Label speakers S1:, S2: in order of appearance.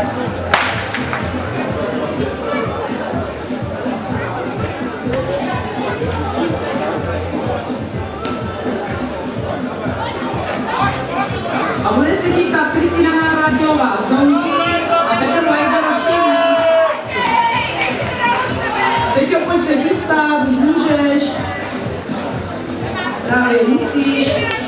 S1: A bude se chystat Kristina Návraťová z Donky a Petr Vajda Roštění. Peťo, pojď se vystát, už můžeš. Právě musíš.